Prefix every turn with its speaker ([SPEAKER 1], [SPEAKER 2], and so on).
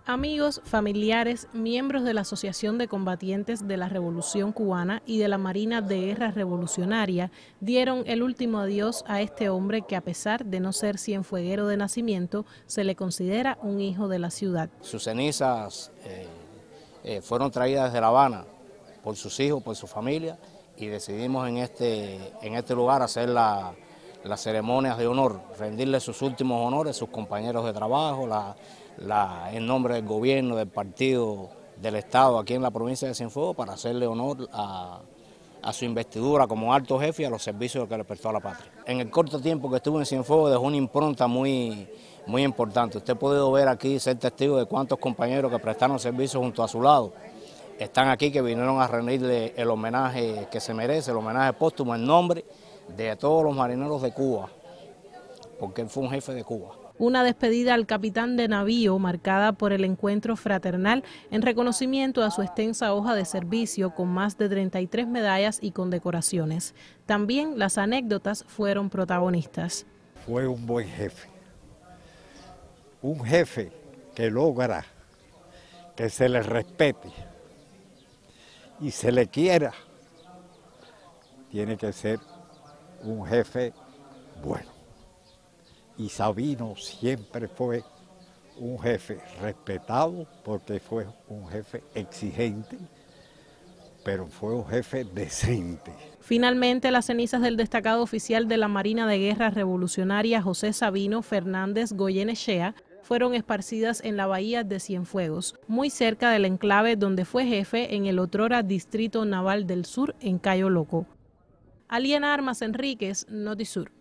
[SPEAKER 1] Amigos, familiares, miembros de la Asociación de Combatientes de la Revolución Cubana y de la Marina de Guerra Revolucionaria dieron el último adiós a este hombre que, a pesar de no ser cienfueguero de nacimiento, se le considera un hijo de la ciudad.
[SPEAKER 2] Sus cenizas fueron traídas desde La Habana por sus hijos, por su familia, y decidimos en este lugar hacer las ceremonias de honor, rendirle sus últimos honores a sus compañeros de trabajo, en nombre del gobierno, del partido, del Estado aquí en la provincia de Cienfuegos, para hacerle honor a su investidura como alto jefe y a los servicios que le prestó a la patria. En el corto tiempo que estuvo en Cienfuegos dejó una impronta muy importante. Usted ha podido ver aquí, ser testigo de cuántos compañeros que prestaron servicio junto a su lado están aquí, que vinieron a rendirle el homenaje que se merece, el homenaje póstumo en nombre de todos los marineros de Cuba, porque él fue un jefe de Cuba.
[SPEAKER 1] Una despedida al capitán de navío marcada por el encuentro fraternal en reconocimiento a su extensa hoja de servicio con más de 33 medallas y condecoraciones. También las anécdotas fueron protagonistas.
[SPEAKER 3] Fue un buen jefe, un jefe que logra que se le respete y se le quiera. Tiene que ser un jefe bueno. Y Sabino siempre fue un jefe respetado porque fue un jefe exigente, pero fue un jefe decente.
[SPEAKER 1] Finalmente, las cenizas del destacado oficial de la Marina de Guerra Revolucionaria José Sabino Fernández Goyenechea fueron esparcidas en la bahía de Cienfuegos, muy cerca del enclave donde fue jefe en el otrora Distrito Naval del Sur en Cayo Loco. Aliena Armas Enríquez, Notisur.